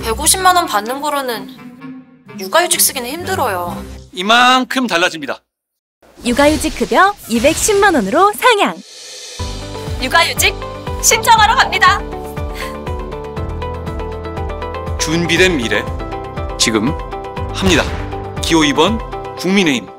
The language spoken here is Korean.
150만 원 받는 거로는 육아휴직 쓰기는 힘들어요. 이만큼 달라집니다. 육아휴직 급여 210만 원으로 상향. 육아휴직 신청하러 갑니다. 준비된 미래 지금 합니다. 기호 2번 국민의힘.